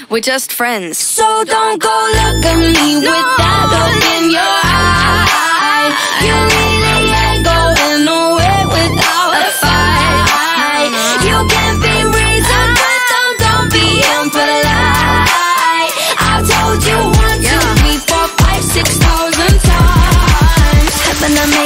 we're just friends. So don't go look at me with that look in your eye. You really ain't going nowhere without a fight. You can be reasoned, but don't be impolite. I've told you 1, 2, 3, 4, 5, 6,000 times. Haven't I made